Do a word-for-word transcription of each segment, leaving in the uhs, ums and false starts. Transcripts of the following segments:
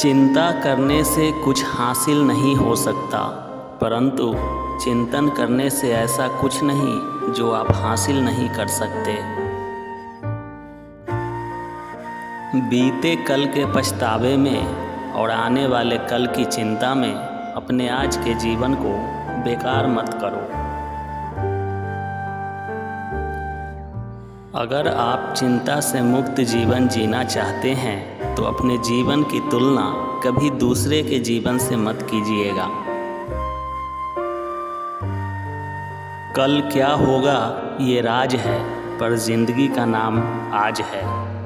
चिंता करने से कुछ हासिल नहीं हो सकता, परंतु चिंतन करने से ऐसा कुछ नहीं जो आप हासिल नहीं कर सकते। बीते कल के पछतावे में और आने वाले कल की चिंता में अपने आज के जीवन को बेकार मत करो। अगर आप चिंता से मुक्त जीवन जीना चाहते हैं तो अपने जीवन की तुलना कभी दूसरे के जीवन से मत कीजिएगा। कल क्या होगा ये राज है, पर जिंदगी का नाम आज है।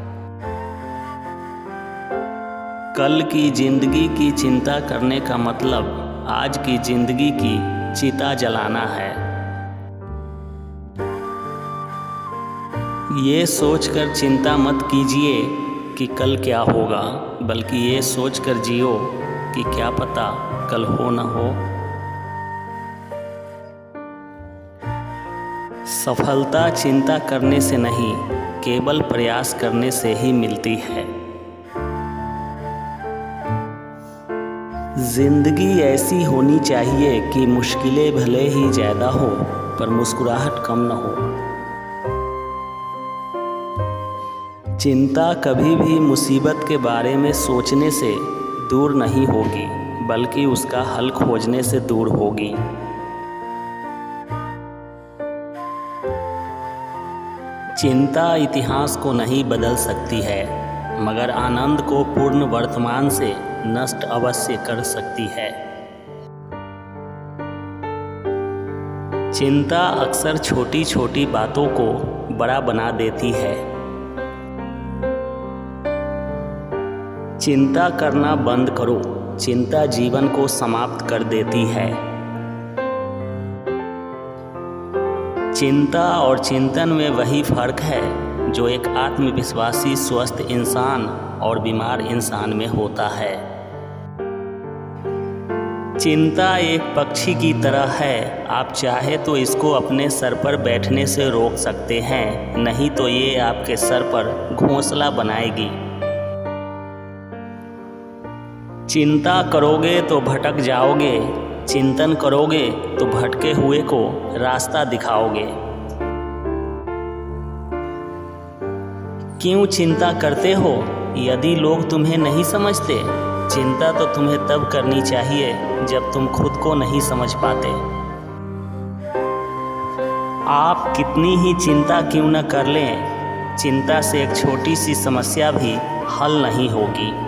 कल की जिंदगी की चिंता करने का मतलब आज की जिंदगी की चिता जलाना है। ये सोचकर चिंता मत कीजिए कि कल क्या होगा, बल्कि ये सोचकर जियो कि क्या पता कल हो न हो। सफलता चिंता करने से नहीं, केवल प्रयास करने से ही मिलती है। जिंदगी ऐसी होनी चाहिए कि मुश्किलें भले ही ज़्यादा हो, पर मुस्कुराहट कम न हो। चिंता कभी भी मुसीबत के बारे में सोचने से दूर नहीं होगी, बल्कि उसका हल खोजने से दूर होगी। चिंता इतिहास को नहीं बदल सकती है, मगर आनंद को पूर्ण वर्तमान से नष्ट अवश्य कर सकती है। चिंता अक्सर छोटी छोटी बातों को बड़ा बना देती है। चिंता करना बंद करो, चिंता जीवन को समाप्त कर देती है। चिंता और चिंतन में वही फर्क है जो एक आत्मविश्वासी स्वस्थ इंसान और बीमार इंसान में होता है। चिंता एक पक्षी की तरह है, आप चाहे तो इसको अपने सर पर बैठने से रोक सकते हैं, नहीं तो ये आपके सर पर घोंसला बनाएगी। चिंता करोगे तो भटक जाओगे, चिंतन करोगे तो भटके हुए को रास्ता दिखाओगे। क्यों चिंता करते हो? यदि लोग तुम्हें नहीं समझते, चिंता तो तुम्हें तब करनी चाहिए जब तुम खुद को नहीं समझ पाते। आप कितनी ही चिंता क्यों न कर लें, चिंता से एक छोटी सी समस्या भी हल नहीं होगी।